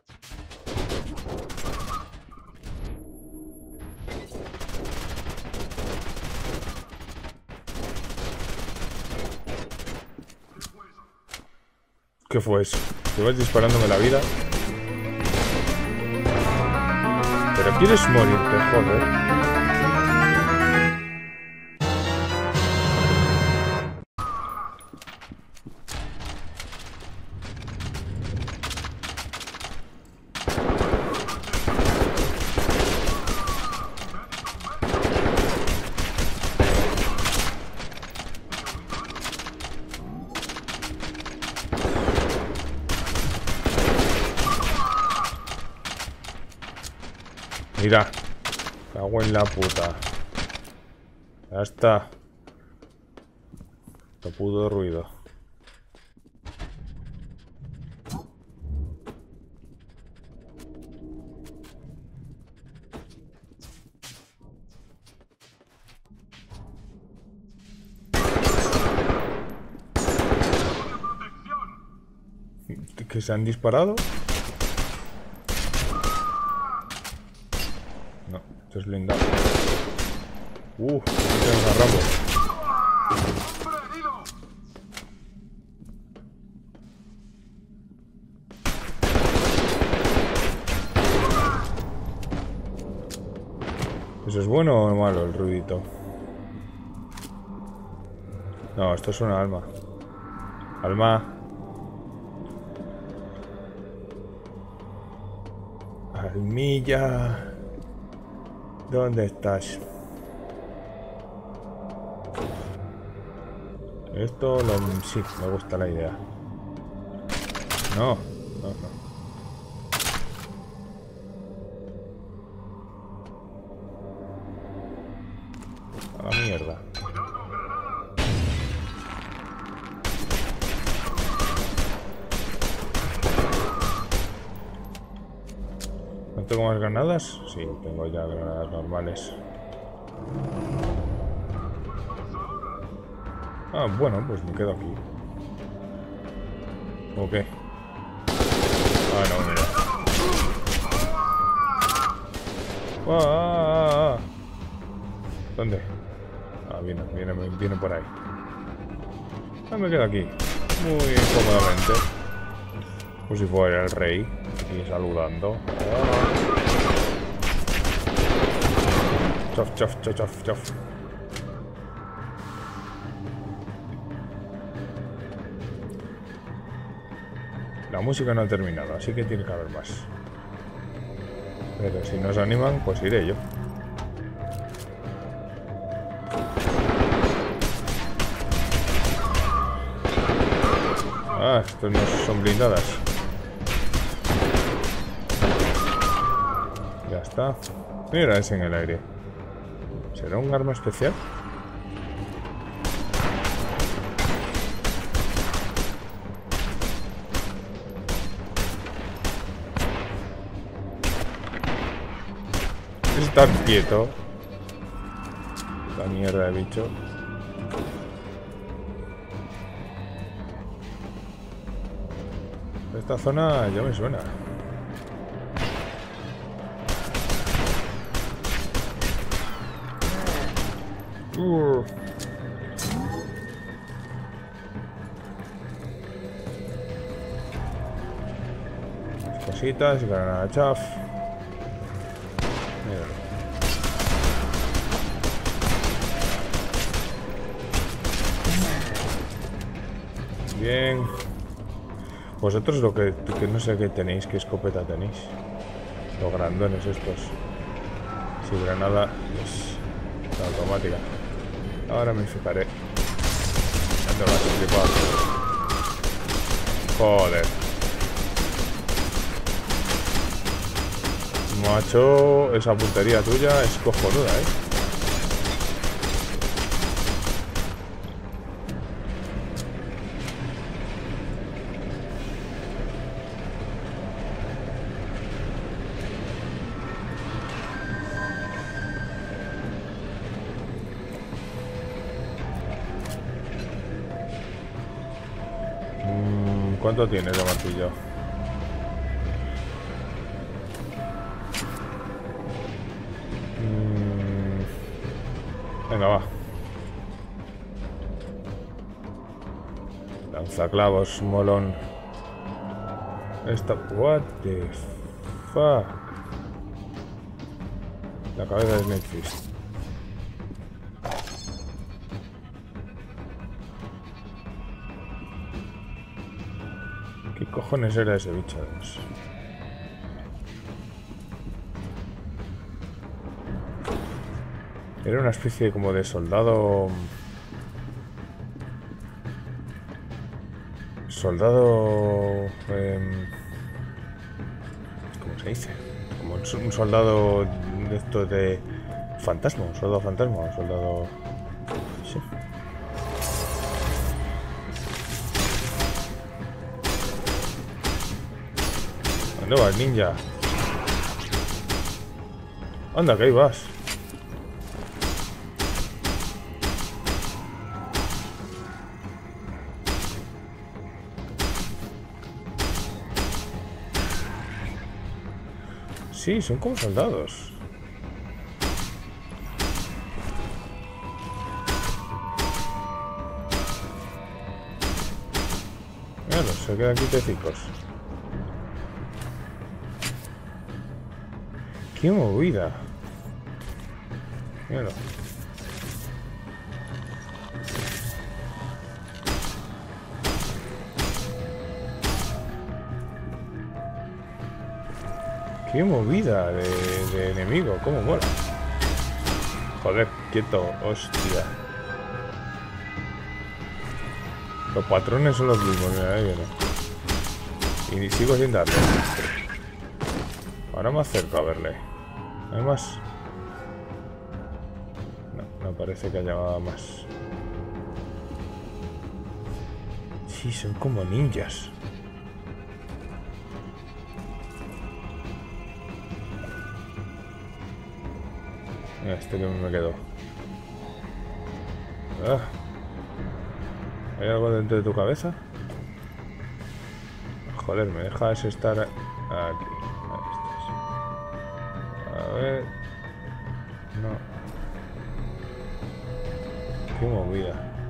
Speaker 5: ¿Qué fue eso? ¿Llevas disparándome la vida? Pero quieres morirte, joder. Mira, cago en la puta. Ya está. Topudo ruido. que se han disparado. No, esto es blindado. Uh, aquí tenemos a Rambo. ¿Eso es bueno o malo el ruidito? No, esto es una alma. Alma. Almilla. ¿Dónde estás? Esto lo... sí, me gusta la idea. No, no, no. A la mierda. ¿No tengo más granadas? Sí, tengo ya granadas normales. Ah, bueno, pues me quedo aquí. ¿O qué? Ah, no, mira. Ah, ah, ah. ¿Dónde? Ah, viene, viene, viene por ahí. Ah, me quedo aquí. Muy cómodamente. Como si fuera el rey. Aquí saludando. Ah. Chof, chof, chof, chof, chof. La música no ha terminado, así que tiene que haber más. Pero si nos animan, pues iré yo. Ah, estos no son blindadas. Ya está. Mira, es en el aire. ¿Será un arma especial? Estar quieto. La mierda de bicho. Esta zona ya me suena. Uh. Cositas, granada chaf. Míralo. Bien. Vosotros lo que, que no sé qué tenéis, qué escopeta tenéis. Los grandones estos. Si granada es la automática. Ahora me fijaré. ¿Dónde vas a flipar? Joder. Macho, esa puntería tuya es cojonuda, ¿eh? ¿Cuánto tienes de martillo? Mm, venga, va. Lanzaclavos, molón. Esta... What the fuck. La cabeza de Snake Fist. ¿Qué cojones era ese bicho? Era una especie como de soldado... Soldado... Eh, ¿Cómo se dice? Como un soldado de esto de... Fantasma, un soldado fantasma, un soldado... Sí. ¿Dónde vas, ninja? Anda, que ahí vas. Sí, son como soldados. Claro, se quedan quietecicos. ¡Qué movida! Míralo. ¡Qué movida de, de enemigo! ¡Cómo mola! Joder, quieto, hostia. Los patrones son los mismos, mira, ahí viene. Y sigo sin darle. Ahora me acerco a verle. ¿Hay más? No, no parece que haya más. Sí, son como ninjas. Mira, este que me quedó. Ah. ¿Hay algo dentro de tu cabeza? Joder, me dejas estar aquí. Ahí estás. A ver. No. Qué movida.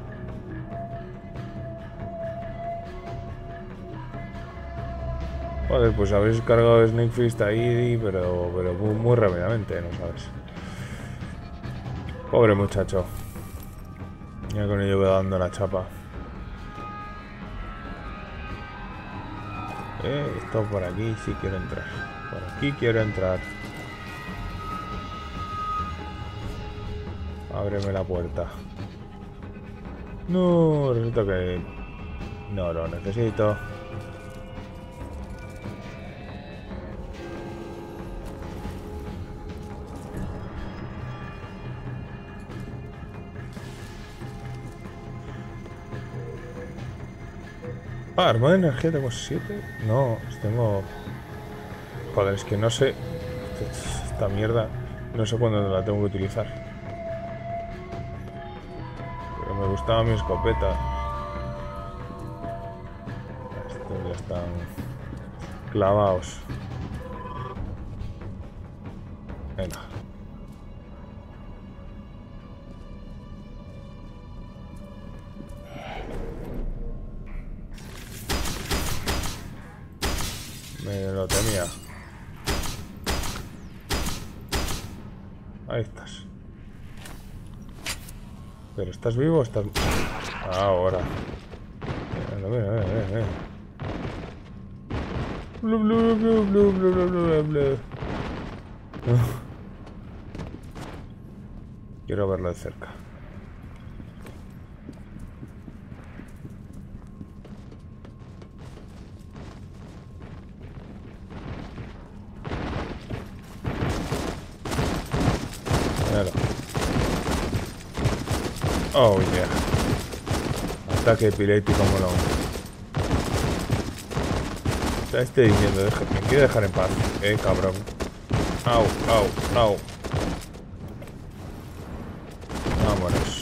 Speaker 5: Joder, pues habéis cargado Snake Fist ahí, pero, pero muy, muy rápidamente, ¿no sabes? Pobre muchacho. Ya con ello voy dando la chapa. Eh, esto por aquí sí quiero entrar. Por aquí quiero entrar. Ábreme la puerta. No, resulta que no lo necesito. Ah, arma de energía tengo siete. No, tengo... Joder, es que no sé... Esta mierda... No sé cuándo la tengo que utilizar. Pero me gustaba mi escopeta. Estos ya están... clavados. Venga. Me lo temía. Ahí estás. ¿Pero estás vivo o estás...? Ahora. Mira, mira, mira, mira. Blu, blu, blu, blu, blu, blu, blu, blu. Quiero verlo de cerca. Oh yeah. Ataque epiléptico molón. Está este diciendo, me quiere dejar en paz. Eh, cabrón. Au, au, au. Vámonos.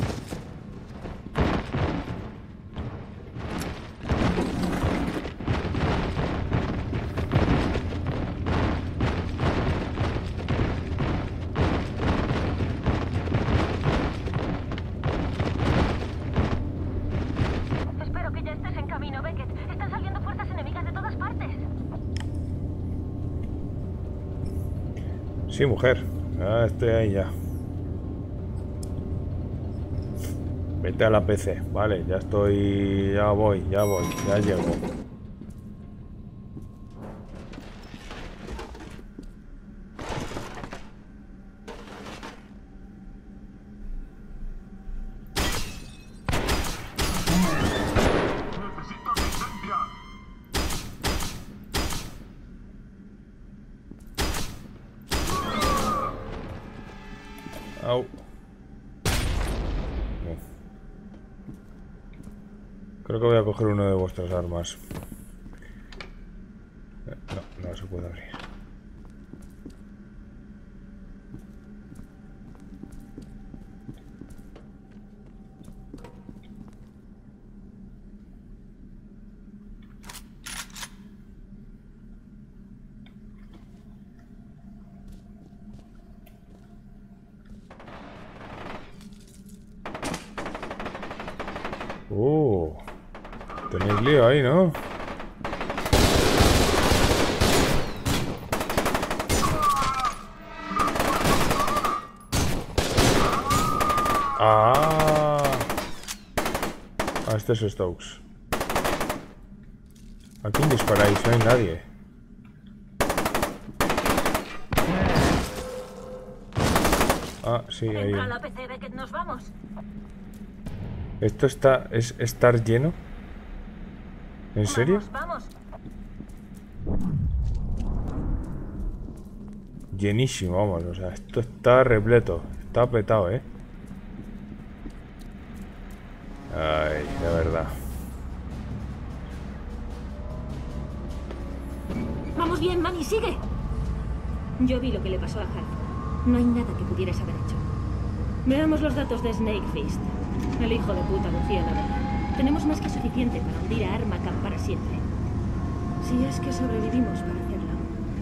Speaker 5: Sí, mujer. Ah, estoy ahí ya. Vete a la P C. Vale, ya estoy... Ya voy, ya voy, ya llego. Au. No. Creo que voy a coger uno de vuestras armas. No, no se puede abrir. Uh, tenéis lío ahí, ¿no? Ah, ah, este es Stokes. ¿A quién disparáis? No hay nadie. Ah, sí, ahí.
Speaker 9: Entra a la P C, Beckett, nos vamos.
Speaker 5: ¿Esto está... es estar lleno? ¿En serio?
Speaker 9: Vamos, vamos.
Speaker 5: Llenísimo, vamos. O sea, esto está repleto. Está petado, ¿eh? Ay, de verdad.
Speaker 9: Vamos bien, Manny, sigue. Yo vi lo que le pasó a Halford. No hay nada que pudieras haber hecho. Veamos los datos de Snake Fist. El hijo de puta lucía la verdad. Tenemos más que suficiente para hundir a Armakam para siempre. Si es que sobrevivimos para hacerlo.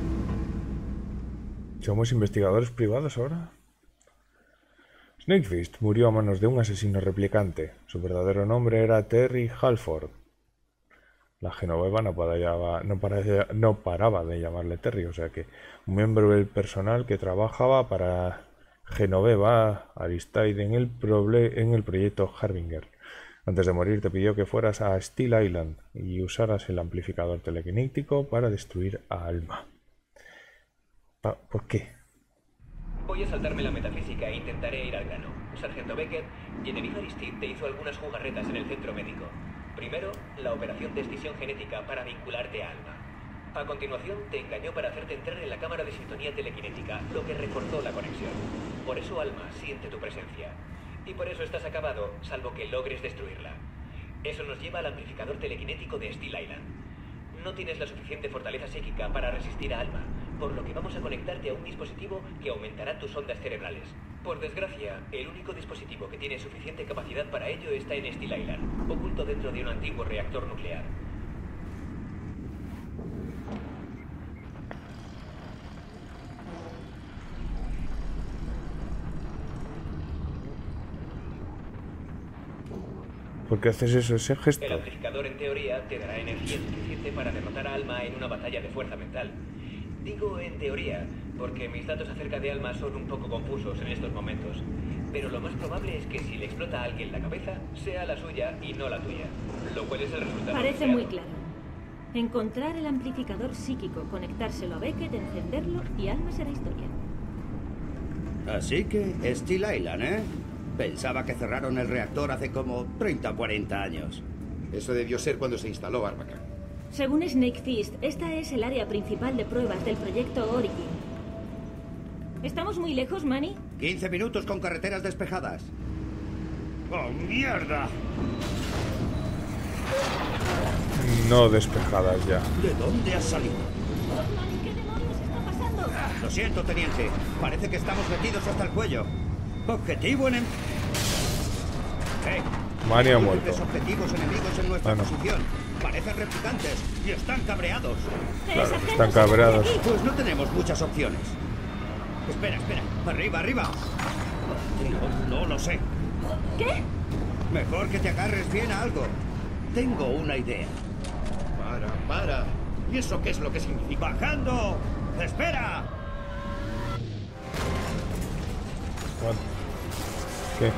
Speaker 5: ¿Somos investigadores privados ahora? Snake Fist murió a manos de un asesino replicante. Su verdadero nombre era Terry Halford. La Genoveva no paraba, no, paraba, no paraba de llamarle Terry, o sea que un miembro del personal que trabajaba para Genoveva Aristide en el, en el proyecto Harbinger. Antes de morir te pidió que fueras a Steel Island y usaras el amplificador telequinético para destruir a Alma. ¿Por qué?
Speaker 8: Voy a saltarme la metafísica e intentaré ir al grano. Sargento Beckett, Genevieve Aristide te hizo algunas jugarretas en el centro médico. Primero, la operación de escisión genética para vincularte a Alma. A continuación, te engañó para hacerte entrar en la cámara de sintonía telequinética, lo que reforzó la conexión. Por eso Alma siente tu presencia. Y por eso estás acabado, salvo que logres destruirla. Eso nos lleva al amplificador telequinético de Steel Island. No tienes la suficiente fortaleza psíquica para resistir a Alma, por lo que vamos a conectarte a un dispositivo que aumentará tus ondas cerebrales. Por desgracia, el único dispositivo que tiene suficiente capacidad para ello está en Steel Island, oculto dentro de un antiguo reactor nuclear.
Speaker 5: ¿Por qué haces eso, ese gesto?
Speaker 8: El amplificador, en teoría, te dará energía suficiente para derrotar a Alma en una batalla de fuerza mental. Digo en teoría, porque mis datos acerca de Alma son un poco confusos en estos momentos. Pero lo más probable es que si le explota a alguien la cabeza, sea la suya y no la tuya. Lo cual es el resultado.
Speaker 9: Parece muy claro. Encontrar el amplificador psíquico, conectárselo a Beckett, encenderlo y Alma será historia.
Speaker 10: Así que Steel Island, ¿eh? Pensaba que cerraron el reactor hace como treinta o cuarenta años.
Speaker 6: Eso debió ser cuando se instaló Armakam.
Speaker 9: Según Snake Fist, esta es el área principal de pruebas del proyecto Origin. ¿Estamos muy lejos, Manny?
Speaker 10: quince minutos con carreteras despejadas. ¡Oh, mierda!
Speaker 5: No despejadas ya.
Speaker 10: ¿De dónde has salido?
Speaker 9: Manny, ¿qué demonios está pasando?
Speaker 10: Lo siento, teniente. Parece que estamos metidos hasta el cuello. Objetivo en... Hey,
Speaker 5: Manny ha
Speaker 10: hay
Speaker 5: muerto.
Speaker 10: múltiples objetivos enemigos en nuestra
Speaker 5: Ah, no.
Speaker 10: posición. Parecen replicantes y están cabreados.
Speaker 5: Claro, están cabreados.
Speaker 10: Pues no tenemos muchas opciones. Espera, espera. Arriba, arriba. No, no lo sé.
Speaker 9: ¿Qué?
Speaker 10: Mejor que te agarres bien a algo. Tengo una idea.
Speaker 6: Para, para. ¿Y eso qué es lo que significa?
Speaker 10: ¡Bajando! ¡Espera!
Speaker 5: What? ¿Qué?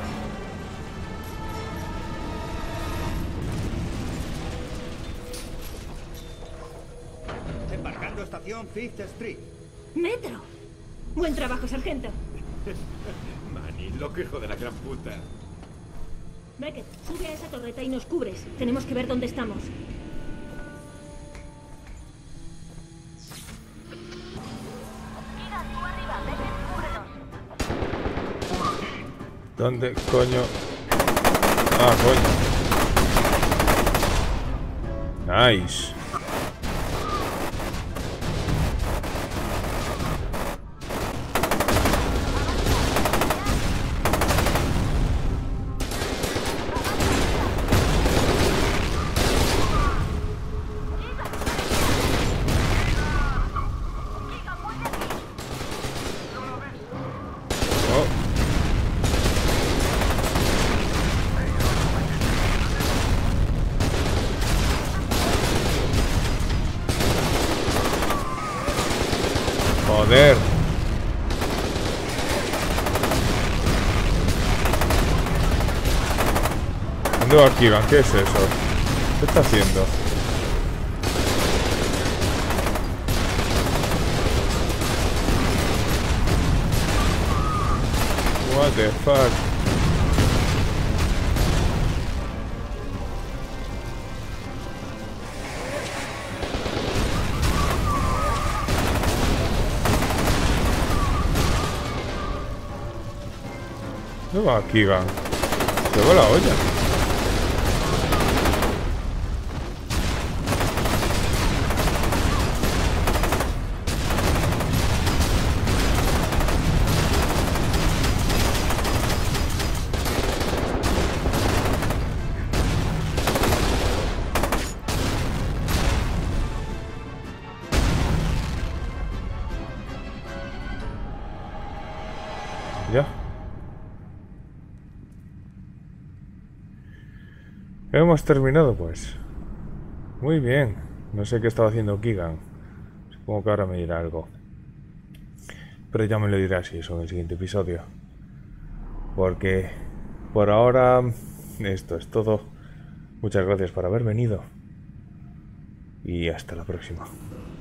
Speaker 10: Embarcando estación Fifth Street.
Speaker 9: ¡Metro! Buen trabajo, sargento.
Speaker 6: Manny, lo que hijo de la gran puta.
Speaker 9: Beckett, sube a esa torreta y nos cubres. Tenemos que ver dónde estamos. Mira, tú arriba, Beckett, cúbrenos.
Speaker 5: ¿Dónde coño? Ah, coño. Nice. Oh. Joder. ¿Dónde va Keegan? ¿Qué es eso? ¿Qué está haciendo? What the fuck? ¿Dónde va Keegan? Se va la olla. Ya. Hemos terminado, pues. Muy bien. No sé qué estaba haciendo Keegan. Supongo que ahora me dirá algo. Pero ya me lo dirá si eso en el siguiente episodio. Porque por ahora esto es todo. Muchas gracias por haber venido. Y hasta la próxima.